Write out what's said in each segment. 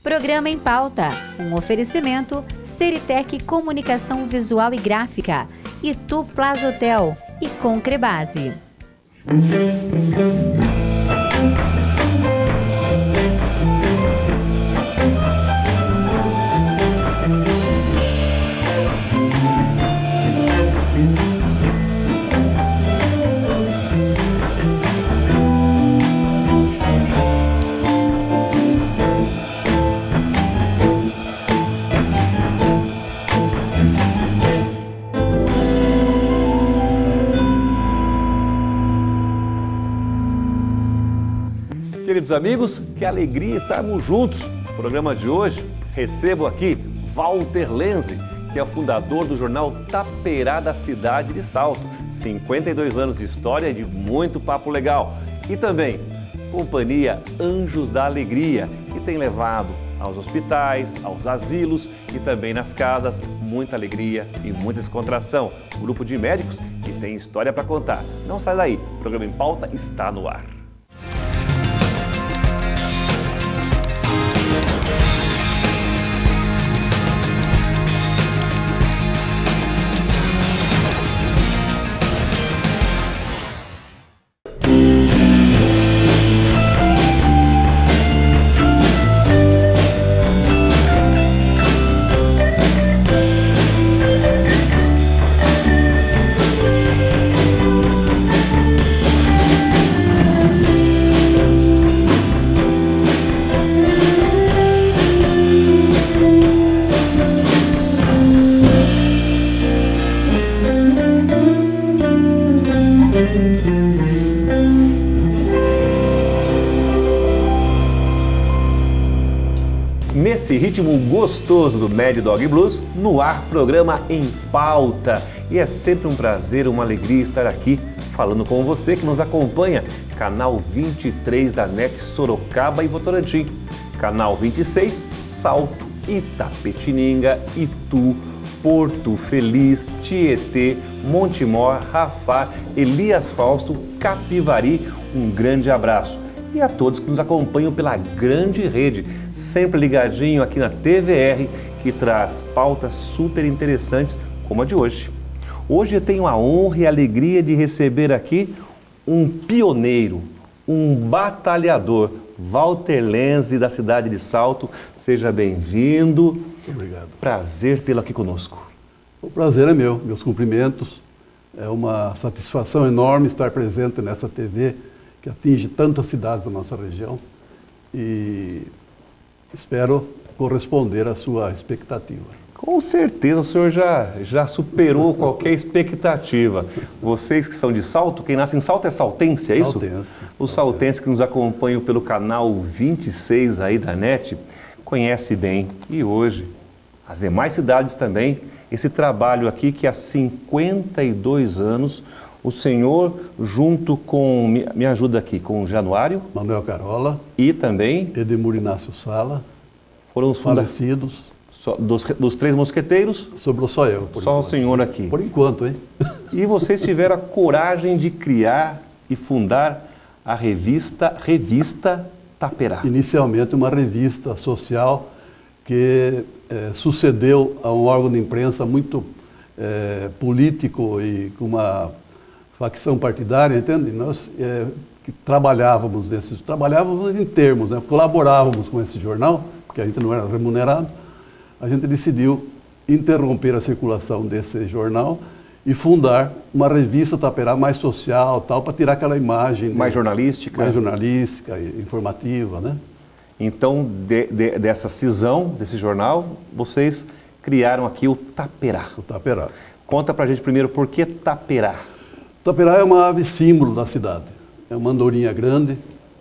Programa em Pauta, um oferecimento Seritec Comunicação Visual e Gráfica, Itu Plaza Hotel e Concrebase. Queridos amigos, que alegria estarmos juntos. No programa de hoje, recebo aqui Walter Lenzi, que é o fundador do jornal Taperá da cidade de Salto. 52 anos de história e de muito papo legal. E também, companhia Anjos da Alegria, que tem levado aos hospitais, aos asilos e também nas casas muita alegria e muita descontração. Grupo de médicos que tem história para contar. Não sai daí, o programa em Pauta está no ar. Nesse ritmo gostoso do Mad Dog Blues, no ar, programa em Pauta. E é sempre um prazer, uma alegria estar aqui falando com você que nos acompanha. Canal 23 da NET Sorocaba e Votorantim. Canal 26, Salto, Itapetininga, Itu, Porto Feliz, Tietê, Montemor, Rafar, Elias Fausto, Capivari. Um grande abraço. E a todos que nos acompanham pela grande rede, sempre ligadinho aqui na TVR, que traz pautas super interessantes como a de hoje. Hoje eu tenho a honra e a alegria de receber aqui um pioneiro, um batalhador, Walter Lenzi, da cidade de Salto. Seja bem-vindo. Muito obrigado. Prazer tê-lo aqui conosco. O prazer é meu, meus cumprimentos. É uma satisfação enorme estar presente nessa TV que atinge tantas cidades da nossa região e espero corresponder à sua expectativa. Com certeza o senhor já superou qualquer expectativa. Vocês que são de Salto, quem nasce em Salto é saltense, é isso? Saltense. Os saltenses que nos acompanham pelo canal 26 aí da NET, conhece bem. E hoje, as demais cidades também, esse trabalho aqui que há 52 anos, o senhor, junto com, me ajuda aqui, com o Januário. Manuel Carola. E também Edmur Inácio Sala. Foram os falecidos. Dos três mosqueteiros? Sobrou só eu. Só o senhor aqui. Por enquanto, hein? E vocês tiveram a coragem de criar e fundar a revista Taperá. Inicialmente uma revista social que sucedeu a um órgão de imprensa muito político e com uma facção partidária, entende? Nós que trabalhávamos em termos, né? Colaborávamos com esse jornal, porque a gente não era remunerado. A gente decidiu interromper a circulação desse jornal e fundar uma revista Taperá mais social, tal, para tirar aquela imagem mais jornalística, e informativa, né? Então, dessa cisão desse jornal, vocês criaram aqui o Taperá. O Taperá. Conta pra gente primeiro por que Taperá. Taperá é uma ave símbolo da cidade. É uma andorinha grande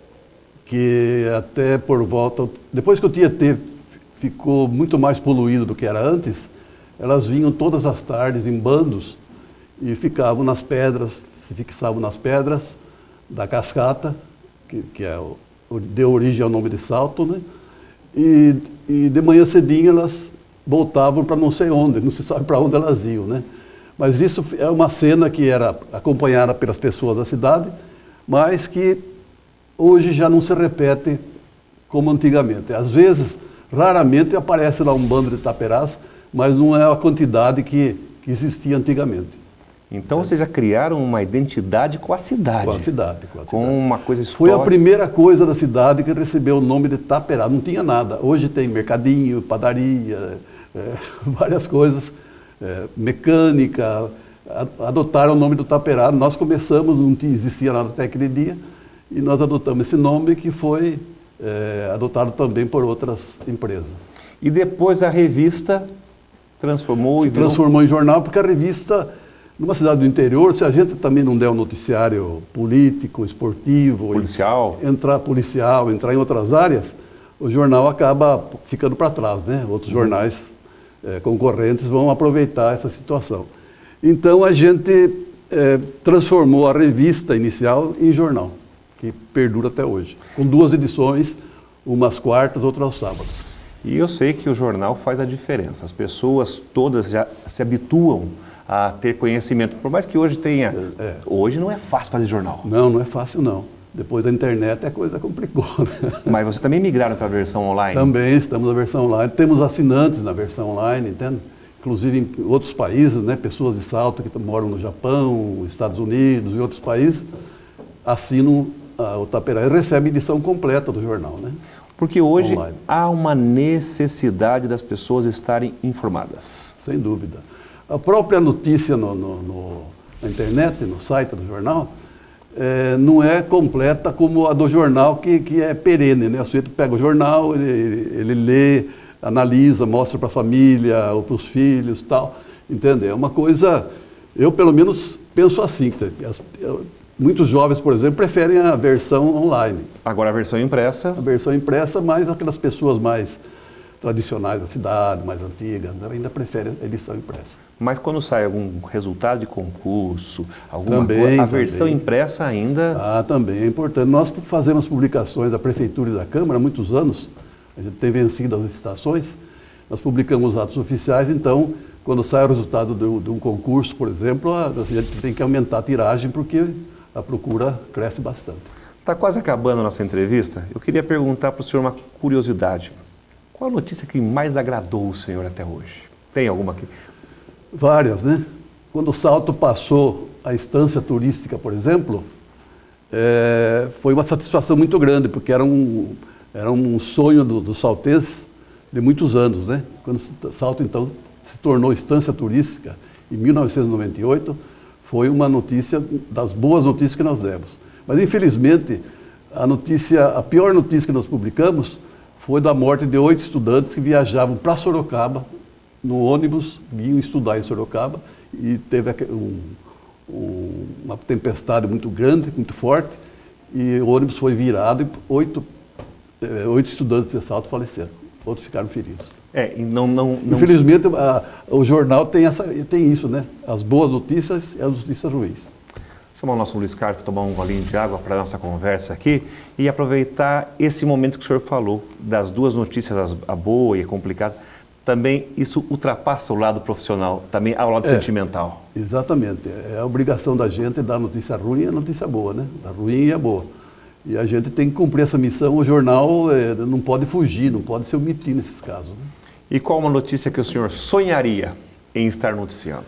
que até por volta... Depois que o Tietê ficou muito mais poluído do que era antes, elas vinham todas as tardes em bandos e ficavam nas pedras, se fixavam nas pedras da cascata, que deu origem ao nome de Salto, né? E de manhã cedinho elas voltavam para não sei onde, não se sabe para onde elas iam, né? Mas isso é uma cena que era acompanhada pelas pessoas da cidade, mas que hoje já não se repete como antigamente. Às vezes Raramente aparece lá um bando de taperás, mas não é a quantidade que existia antigamente. Então vocês já criaram uma identidade com a cidade. Com a cidade. Com uma coisa histórica. Foi a primeira coisa da cidade que recebeu o nome de Taperá. Não tinha nada. Hoje tem mercadinho, padaria, várias coisas, mecânica. Adotaram o nome do Taperá. Nós começamos, não existia nada até aquele dia, e nós adotamos esse nome que foi adotado também por outras empresas. E depois a revista transformou Se transformou em jornal, porque a revista, numa cidade do interior, se a gente também não der um noticiário político, esportivo, policial, entrar em outras áreas, o jornal acaba ficando para trás, né? Outros jornais concorrentes vão aproveitar essa situação. Então a gente transformou a revista inicial em jornal, que perdura até hoje, com 2 edições, umas quartas, outras aos sábados. E eu sei que o jornal faz a diferença. As pessoas todas já se habituam a ter conhecimento. Por mais que hoje tenha... Hoje não é fácil fazer jornal. Não é fácil não. Depois da internet a coisa complicou. Né? Mas vocês também migraram para a versão online? Também estamos na versão online. Temos assinantes na versão online, entende? Inclusive em outros países, né? Pessoas de Salto que moram no Japão, Estados Unidos e outros países, assinam o Taperá e recebem a edição completa do jornal, né? Porque hoje online. Há uma necessidade das pessoas estarem informadas. Sem dúvida. A própria notícia na internet, no site do jornal, não é completa como a do jornal, que é perene, né? O sujeito pega o jornal, ele lê, analisa, mostra para a família ou para os filhos, tal, entende? É uma coisa, eu pelo menos penso assim, muitos jovens, por exemplo, preferem a versão online. Agora a versão impressa? A versão impressa, mas aquelas pessoas mais tradicionais da cidade, mais antigas, ainda preferem a edição impressa. Mas quando sai algum resultado de concurso, alguma coisa, a versão impressa ainda... Também é importante. Nós fazemos publicações da Prefeitura e da Câmara há muitos anos, a gente tem vencido as licitações, nós publicamos atos oficiais, então, quando sai o resultado de um concurso, por exemplo, a gente tem que aumentar a tiragem, porque a procura cresce bastante. Está quase acabando a nossa entrevista. Eu queria perguntar para o senhor uma curiosidade. Qual a notícia que mais agradou o senhor até hoje? Tem alguma aqui? Várias, né? Quando o Salto passou a estância turística, por exemplo, foi uma satisfação muito grande, porque era um sonho do saltense de muitos anos, né? Quando o Salto, então, se tornou estância turística, em 1998, foi uma notícia, das boas notícias que nós demos. Mas, infelizmente, a pior notícia que nós publicamos foi da morte de 8 estudantes que viajavam para Sorocaba, no ônibus, vinham estudar em Sorocaba, e teve uma tempestade muito grande, muito forte, e o ônibus foi virado e 8 estudantes de Salto faleceram, outros ficaram feridos. Infelizmente, o jornal tem isso, né? As boas notícias e as notícias ruins. Chamar o nosso Luiz Carlos para tomar um golinho de água para a nossa conversa aqui e aproveitar esse momento que o senhor falou, das 2 notícias, a boa e a complicada. Também isso ultrapassa o lado profissional, também ao lado sentimental. Exatamente. É a obrigação da gente dar a notícia ruim e a notícia boa, né? A ruim e a boa. E a gente tem que cumprir essa missão. O jornal não pode fugir, não pode se omitir nesses casos, né? E qual uma notícia que o senhor sonharia em estar noticiando?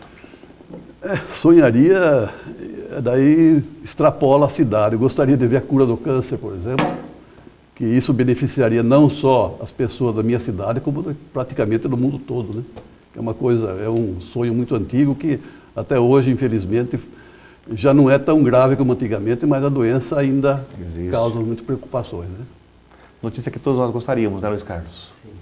Sonharia, daí extrapola a cidade. Eu gostaria de ver a cura do câncer, por exemplo, que isso beneficiaria não só as pessoas da minha cidade, como praticamente do mundo todo, né? É um sonho muito antigo que até hoje, infelizmente, já não é tão grave como antigamente, mas a doença ainda causa muitas preocupações, né? Notícia que todos nós gostaríamos, né, Luiz Carlos? Sim.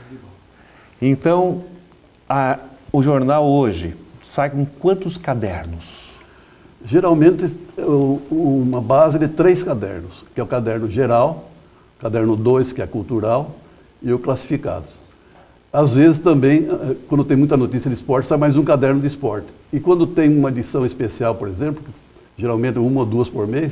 Então, o jornal hoje sai com quantos cadernos? Geralmente, uma base de 3 cadernos, que é o caderno geral, caderno 2, que é cultural, e o classificados. Às vezes também, quando tem muita notícia de esporte, sai mais um caderno de esporte. E quando tem uma edição especial, por exemplo, geralmente 1 ou 2 por mês,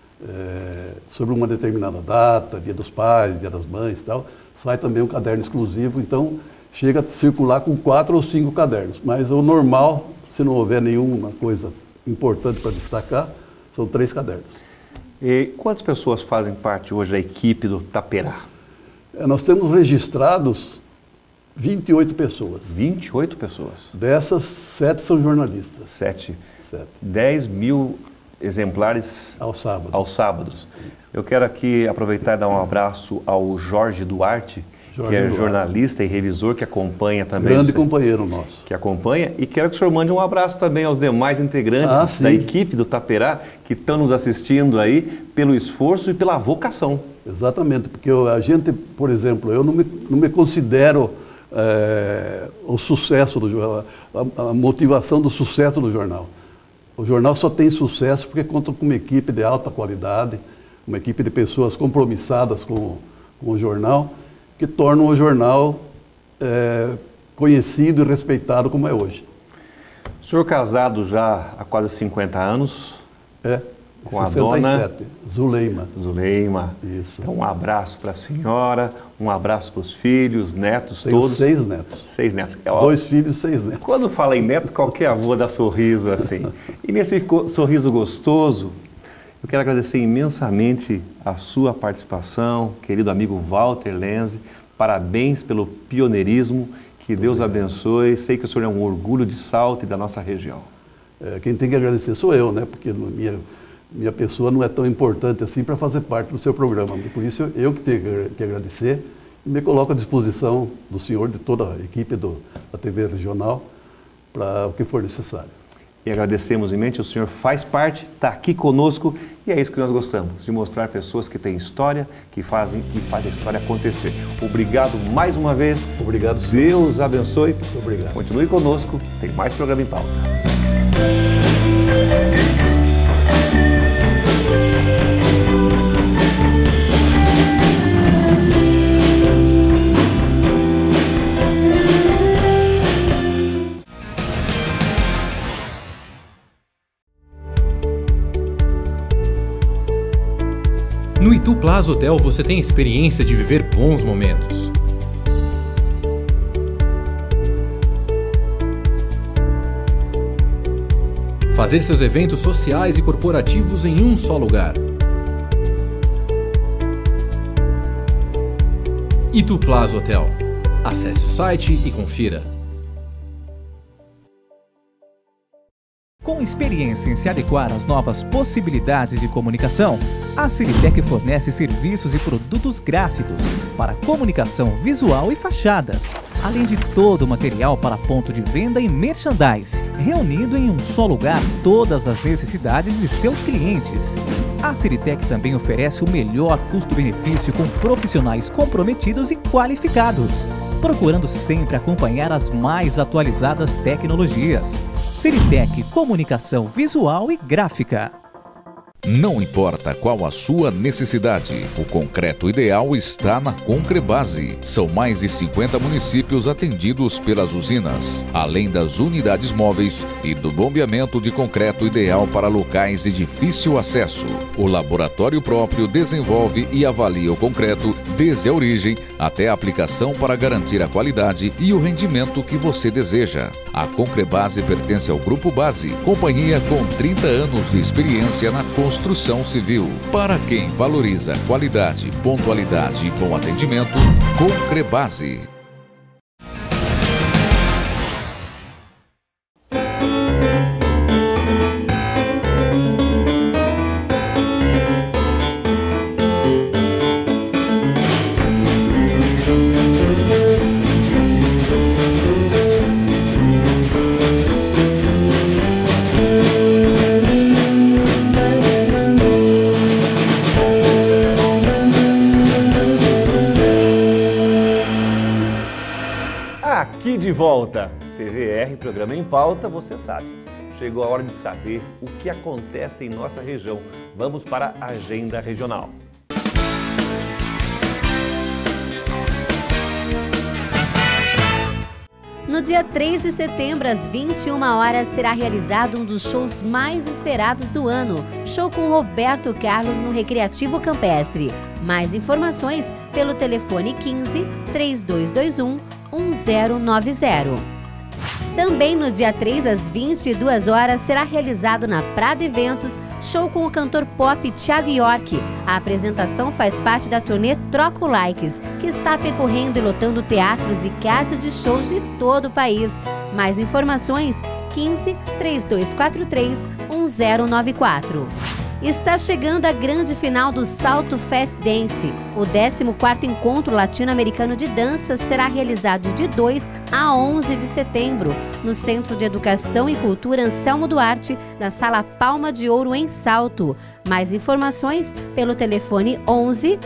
sobre uma determinada data, Dia dos Pais, Dia das Mães e tal, sai também um caderno exclusivo, então chega a circular com 4 ou 5 cadernos. Mas o normal, se não houver nenhuma coisa importante para destacar, são 3 cadernos. E quantas pessoas fazem parte hoje da equipe do Taperá? Nós temos registrados 28 pessoas. 28 pessoas. Dessas, 7 são jornalistas. 7. 7. 10 mil exemplares Aos sábados. aos sábados. Eu quero aqui aproveitar e dar um abraço ao Jorge Duarte, que é jornalista e revisor, que acompanha também. Grande companheiro nosso. Que acompanha. E quero que o senhor mande um abraço também aos demais integrantes da equipe do Taperá, que estão nos assistindo aí, pelo esforço e pela vocação. Exatamente, porque a gente, por exemplo, eu não me considero o sucesso do jornal, a motivação do sucesso do jornal. O jornal só tem sucesso porque conta com uma equipe de alta qualidade, uma equipe de pessoas compromissadas com o jornal, que tornam o jornal conhecido e respeitado como é hoje. O senhor casado já há quase 50 anos. Com 67, a dona Zuleima. Zuleima. Isso. Então, um abraço para a senhora, um abraço para os filhos, netos, Tenho todos. 6 netos. 6 netos. 2 filhos e 6 netos. Quando fala em neto, qualquer avô dá sorriso assim. E nesse sorriso gostoso, eu quero agradecer imensamente a sua participação, querido amigo Walter Lenze. Parabéns pelo pioneirismo. Que Deus abençoe. Sei que o senhor é um orgulho de Salto e da nossa região. Quem tem que agradecer sou eu, né? Porque minha pessoa não é tão importante assim para fazer parte do seu programa. Por isso eu que tenho que agradecer e me coloco à disposição do senhor, de toda a equipe da TV Regional, para o que for necessário. E agradecemos imenamente, o senhor faz parte, está aqui conosco e é isso que nós gostamos, de mostrar pessoas que têm história, que fazem a história acontecer. Obrigado mais uma vez. Obrigado, senhor. Deus abençoe. Muito obrigado. Continue conosco, tem mais programa em pauta. No Itu Plaza Hotel você tem a experiência de viver bons momentos. Fazer seus eventos sociais e corporativos em um só lugar. Itu Plaza Hotel. Acesse o site e confira. Com experiência em se adequar às novas possibilidades de comunicação, a Ciritec fornece serviços e produtos gráficos para comunicação visual e fachadas, além de todo o material para ponto de venda e merchandise, reunindo em um só lugar todas as necessidades de seus clientes. A Ciritec também oferece o melhor custo-benefício com profissionais comprometidos e qualificados, procurando sempre acompanhar as mais atualizadas tecnologias. Ciritec Comunicação Visual e Gráfica. Não importa qual a sua necessidade, o concreto ideal está na Concrebase. São mais de 50 municípios atendidos pelas usinas, além das unidades móveis e do bombeamento de concreto ideal para locais de difícil acesso. O laboratório próprio desenvolve e avalia o concreto desde a origem até a aplicação para garantir a qualidade e o rendimento que você deseja. A Concrebase pertence ao Grupo Base, companhia com 30 anos de experiência na construção civil. Para quem valoriza qualidade, pontualidade e bom atendimento, Concrebase. Aqui de volta, TVR, programa em pauta, você sabe. Chegou a hora de saber o que acontece em nossa região. Vamos para a agenda regional. No dia 3 de setembro, às 21 horas, será realizado um dos shows mais esperados do ano. Show com Roberto Carlos no Recreativo Campestre. Mais informações pelo telefone 15 3221 1090. Também no dia 3, às 22 horas, será realizado na Prada Eventos, show com o cantor pop Thiago York. A apresentação faz parte da turnê Troco Likes, que está percorrendo e lotando teatros e casas de shows de todo o país. Mais informações, 15 3243 1094. Está chegando a grande final do Salto Fest Dance. O 14º Encontro Latino-Americano de Dança será realizado de 2 a 11 de setembro, no Centro de Educação e Cultura Anselmo Duarte, na Sala Palma de Ouro, em Salto. Mais informações pelo telefone 11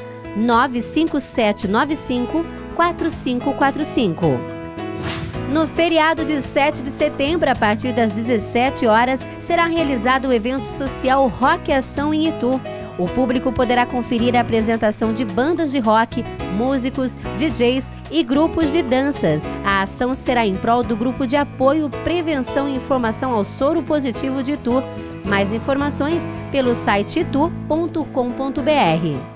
95795 4545. No feriado de 7 de setembro, a partir das 17 horas, será realizado o evento social Rock Ação em Itu. O público poderá conferir a apresentação de bandas de rock, músicos, DJs e grupos de danças. A ação será em prol do Grupo de Apoio, Prevenção e Informação ao Soro Positivo de Itu. Mais informações pelo site itu.com.br.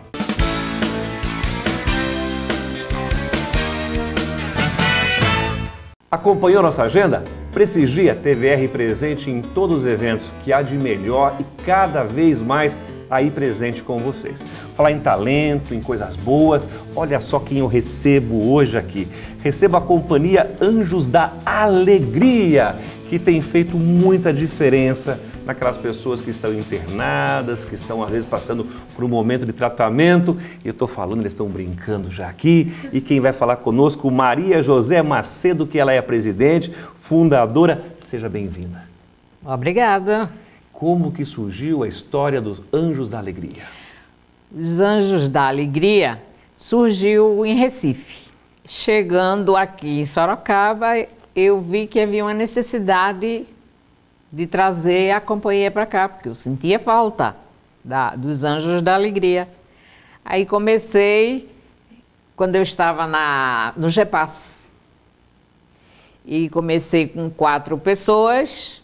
Acompanhou nossa agenda? Prestigie a TVR presente em todos os eventos que há de melhor e cada vez mais aí presente com vocês. Falar em talento, em coisas boas, olha só quem eu recebo hoje aqui. Recebo a companhia Anjos da Alegria, que tem feito muita diferença naquelas pessoas que estão internadas, que estão às vezes passando por um momento de tratamento. E eu estou falando, eles estão brincando já aqui. E quem vai falar conosco, Maria José Macedo, que ela é a presidente, fundadora. Seja bem-vinda. Obrigada. Como que surgiu a história dos Anjos da Alegria? Os Anjos da Alegria surgiu em Recife. Chegando aqui em Sorocaba, eu vi que havia uma necessidade de trazer a companhia para cá, porque eu sentia falta dos Anjos da Alegria. Aí comecei, quando eu estava no GEPAS, e comecei com 4 pessoas,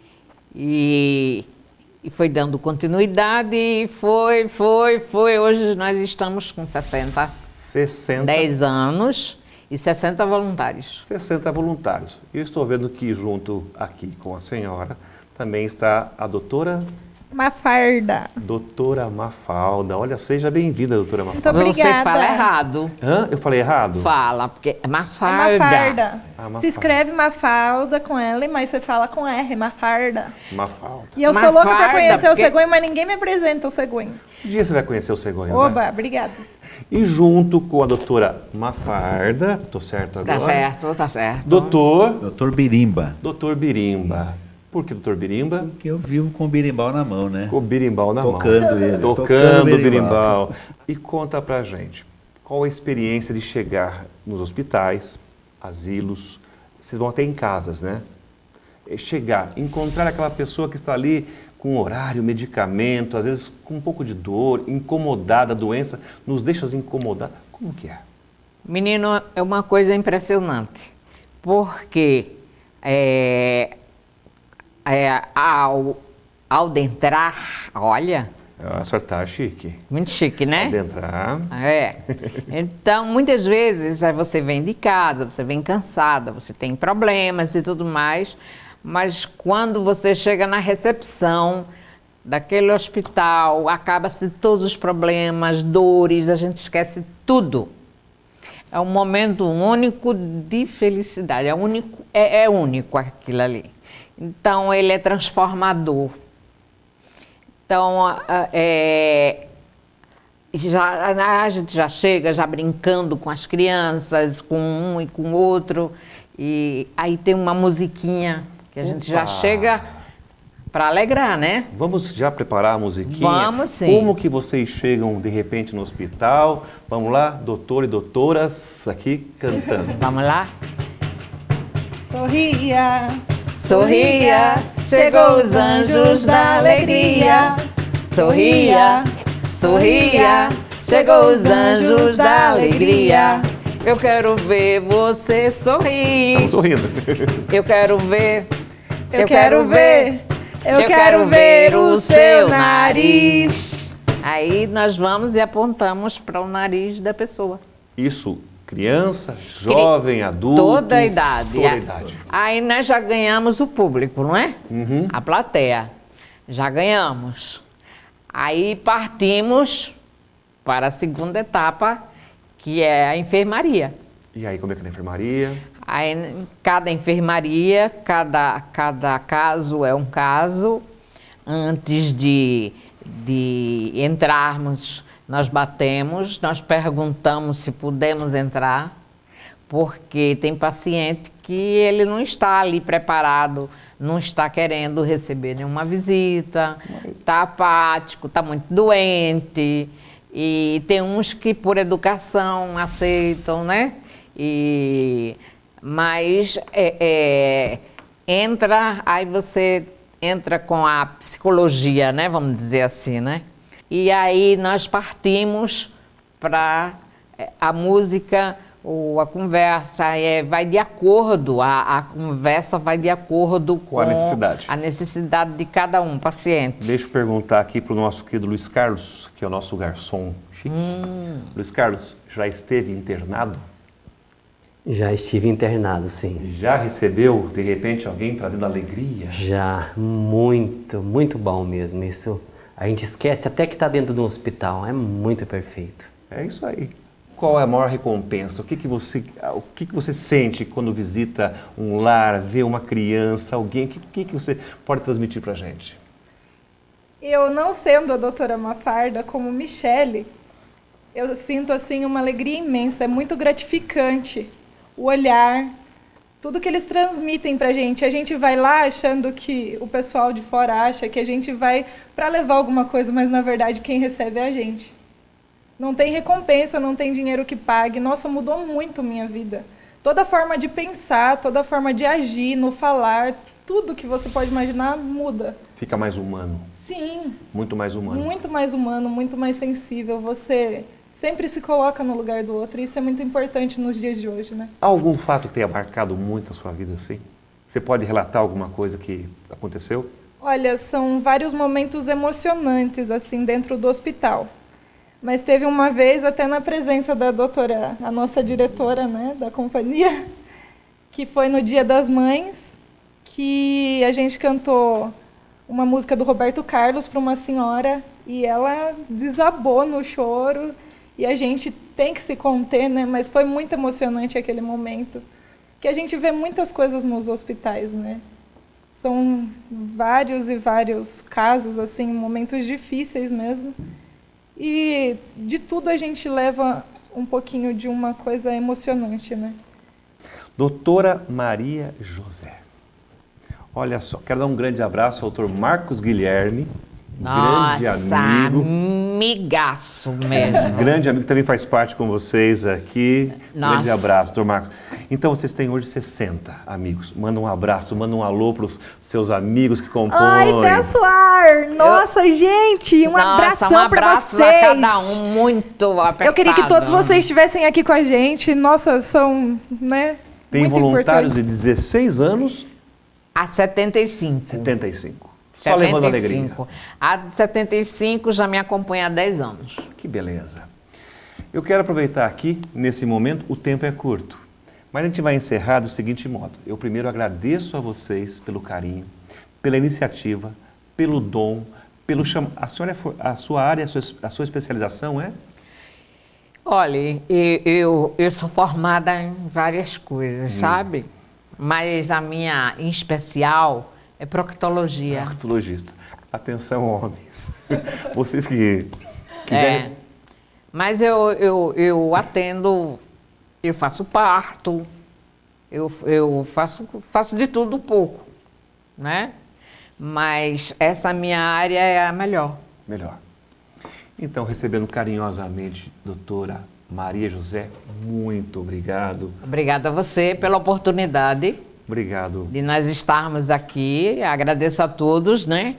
e foi dando continuidade, e foi. Hoje nós estamos com 60. 10 anos. E 60 voluntários. 60 voluntários. Eu estou vendo que junto aqui com a senhora também está a doutora... Mafalda. Doutora Mafalda. Olha, seja bem-vinda, doutora Mafalda. Muito obrigada. Você fala errado. Hã? Eu falei errado? Fala, porque é Mafalda. É Mafalda. Mafalda. Se escreve Mafalda com L, mas você fala com R, Mafalda. Mafalda. E eu sou louca para conhecer o cegonho, mas ninguém me apresenta o cegonho. Um dia você vai conhecer o cegonho, Oba, né? Obrigada. E junto com a doutora Mafalda, tô certo agora? Tá certo. Doutor Birimba. Doutor Birimba. Por que doutor Birimba? Porque eu vivo com o birimbau na mão, né? Com o birimbau na mão. Tocando ele. Tocando o birimbau. E conta pra gente, qual a experiência de chegar nos hospitais, asilos, vocês vão até em casas, né? Chegar, encontrar aquela pessoa que está ali com horário, medicamento, às vezes com um pouco de dor, incomodada, doença, nos deixa incomodar. Como que é? Menino, é uma coisa impressionante, porque ao adentrar, olha... A senhora tá chique. Muito chique, né? Adentrar. Então, muitas vezes, você vem de casa, você vem cansada, você tem problemas e tudo mais, mas quando você chega na recepção daquele hospital, acaba-se todos os problemas, dores, a gente esquece tudo. É um momento único de felicidade, é único aquilo ali. Então, ele é transformador. Então, a gente já chega já brincando com as crianças, com um e com o outro, e aí tem uma musiquinha que a gente já chega para alegrar, né? Vamos já preparar a musiquinha? Vamos sim. Como que vocês chegam de repente no hospital? Vamos lá, doutor e doutoras aqui cantando. Vamos lá? Sorria, sorria, chegou os Anjos da Alegria. Sorria, sorria, chegou os Anjos da Alegria. Eu quero ver você sorrir. Estamos sorrindo. Eu quero ver. Eu quero ver o seu nariz. Aí nós vamos e apontamos para o nariz da pessoa. Isso Criança, jovem, adulto? Toda a idade. Toda a idade. Aí nós já ganhamos o público, não é? Uhum. A plateia. Já ganhamos. Aí partimos para a segunda etapa, que é a enfermaria. E aí, como é que é na enfermaria? Aí, cada enfermaria, cada caso é um caso. Antes de entrarmos, nós batemos, nós perguntamos se podemos entrar, porque tem paciente que ele não está ali preparado, não está querendo receber nenhuma visita, está apático, está muito doente, e tem uns que por educação aceitam, né? Mas entra, aí você entra com a psicologia, né? Vamos dizer assim, né? E aí nós partimos para a música, ou a conversa vai de acordo, a conversa vai de acordo com a necessidade. A necessidade de cada um, paciente. Deixa eu perguntar aqui para o nosso querido Luiz Carlos, que é o nosso garçom chique. Luiz Carlos, já esteve internado? Já estive internado, sim. Já recebeu, de repente, alguém trazendo alegria? Já, muito bom mesmo. Isso a gente esquece até que está dentro de um hospital, é muito perfeito. É isso aí. Qual é a maior recompensa? O que você sente quando visita um lar, vê uma criança, alguém? O que você pode transmitir para a gente? Eu, não sendo a doutora Mafalda, como Michele, eu sinto assim uma alegria imensa, é muito gratificante. O olhar, tudo que eles transmitem para a gente vai lá achando que o pessoal de fora acha que a gente vai para levar alguma coisa, mas na verdade quem recebe é a gente. Não tem recompensa, não tem dinheiro que pague. Nossa, mudou muito minha vida. Toda forma de pensar, toda forma de agir, no falar, tudo que você pode imaginar muda. Fica mais humano. Sim. Muito mais humano. Muito mais humano, muito mais sensível. Você sempre se coloca no lugar do outro, e isso é muito importante nos dias de hoje, né? Há algum fato que tenha marcado muito a sua vida assim? Você pode relatar alguma coisa que aconteceu? Olha, são vários momentos emocionantes, assim, dentro do hospital. Mas teve uma vez, até na presença da doutora, a nossa diretora, né, da companhia, que foi no Dia das Mães, que a gente cantou uma música do Roberto Carlos para uma senhora, e ela desabou no choro. E a gente tem que se conter, né? Mas foi muito emocionante aquele momento. Que a gente vê muitas coisas nos hospitais, né? São vários e vários casos, assim, momentos difíceis mesmo. E de tudo a gente leva um pouquinho de uma coisa emocionante, né? Doutora Maria José. Olha só, quero dar um grande abraço ao doutor Marcos Guilherme. Grande amigo. Amigaço mesmo. Grande amigo que também faz parte com vocês aqui. Nossa. Grande abraço, doutor Marcos. Então, vocês têm hoje 60 amigos. Manda um abraço, manda um alô para os seus amigos que compõem. Ai, pessoal! Nossa, gente, um abração para vocês. Pra cada um, muito apertado. Eu queria que todos vocês estivessem aqui com a gente. Nossa, são, né, tem muito voluntários importante. de 16 anos a 75. 75. Só levando alegria. A de 75 já me acompanha há 10 anos. Que beleza. Eu quero aproveitar aqui, nesse momento, o tempo é curto. Mas a gente vai encerrar do seguinte modo. Eu primeiro agradeço a vocês pelo carinho, pela iniciativa, pelo dom, pelo a sua área, a sua especialização é? Olha, eu sou formada em várias coisas, sabe? Mas a minha, em especial, é proctologia. Proctologista. Atenção, homens. Vocês que quiserem... Mas eu atendo, eu faço parto, eu faço de tudo um pouco, né? Mas essa minha área é a melhor. Melhor. Então, recebendo carinhosamente, doutora Maria José, muito obrigado. Obrigada a você pela oportunidade. Obrigado. De nós estarmos aqui. Agradeço a todos, né?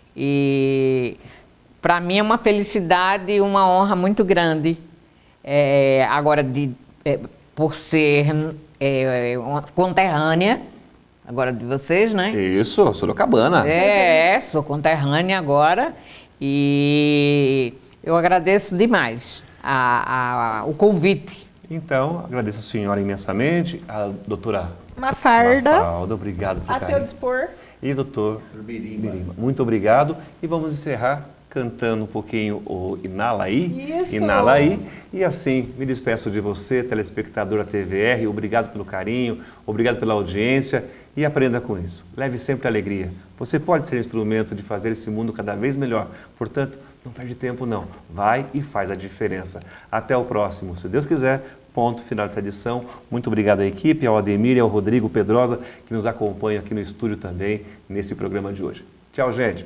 E para mim é uma felicidade e uma honra muito grande. Agora, por ser uma conterrânea, agora de vocês, né? Isso, Sorocabana. Sou conterrânea agora. E eu agradeço demais o convite. Então, agradeço a senhora imensamente, a doutora Mafalda, obrigado por a seu dispor. E doutor Birimba, muito obrigado. E vamos encerrar cantando um pouquinho o Inalaí. Isso! Inalaí. E assim, me despeço de você, telespectadora TVR. Obrigado pelo carinho, obrigado pela audiência e aprenda com isso. Leve sempre alegria. Você pode ser instrumento de fazer esse mundo cada vez melhor. Portanto, não perde tempo não. Vai e faz a diferença. Até o próximo, se Deus quiser. Ponto final dessa edição. Muito obrigado à equipe, ao Ademir e ao Rodrigo Pedrosa, que nos acompanham aqui no estúdio também, nesse programa de hoje. Tchau, gente.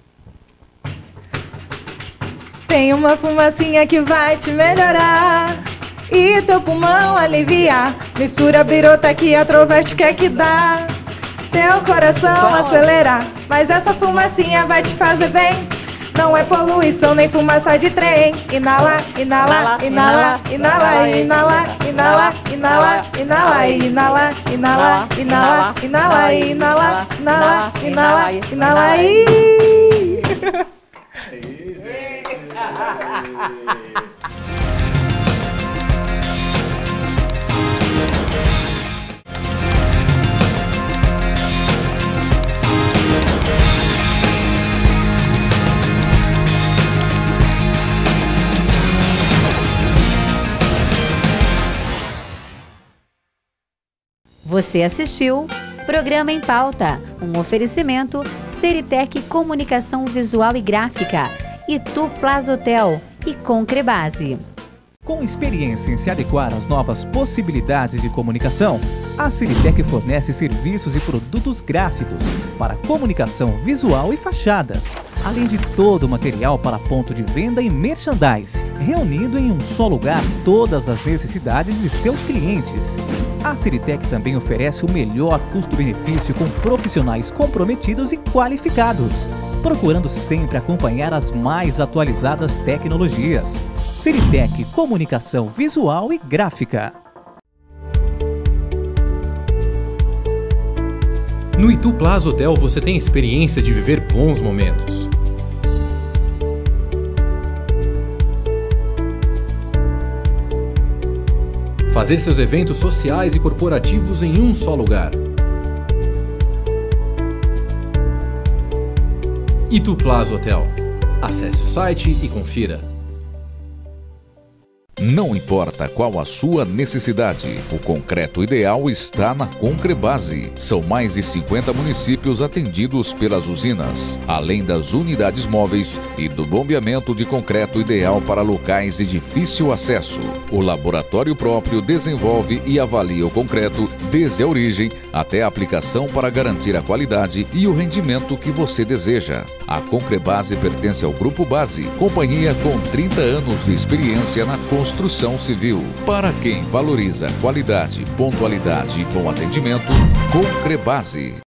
Tem uma fumacinha que vai te melhorar e teu pulmão aliviar. Mistura birota que a Troveste quer que dá. Teu coração acelerar, mas essa fumacinha vai te fazer bem. Não é poluição nem fumaça de trem. Inala, inala, inala, inala, inala, inala, inala, inala, inala, inala, inala, inala, inala, inala, inala, inala, Você assistiu Programa em Pauta, um oferecimento Ceritec Comunicação Visual e Gráfica, Itu Plaza Hotel e Concrebase. Com experiência em se adequar às novas possibilidades de comunicação, a Ceritec fornece serviços e produtos gráficos para comunicação visual e fachadas, além de todo o material para ponto de venda e merchandise, reunindo em um só lugar todas as necessidades de seus clientes. A Ceritec também oferece o melhor custo-benefício com profissionais comprometidos e qualificados, procurando sempre acompanhar as mais atualizadas tecnologias. Ceritec Comunicação Visual e Gráfica. No Itu Plaza Hotel você tem a experiência de viver bons momentos. Fazer seus eventos sociais e corporativos em um só lugar. Itu Plaza Hotel. Acesse o site e confira. Não importa qual a sua necessidade, o concreto ideal está na Concrebase. São mais de 50 municípios atendidos pelas usinas, além das unidades móveis e do bombeamento de concreto ideal para locais de difícil acesso. O laboratório próprio desenvolve e avalia o concreto desde a origem até a aplicação para garantir a qualidade e o rendimento que você deseja. A Concrebase pertence ao Grupo Base, companhia com 30 anos de experiência na construção civil. Para quem valoriza qualidade, pontualidade e bom atendimento, Concrebase.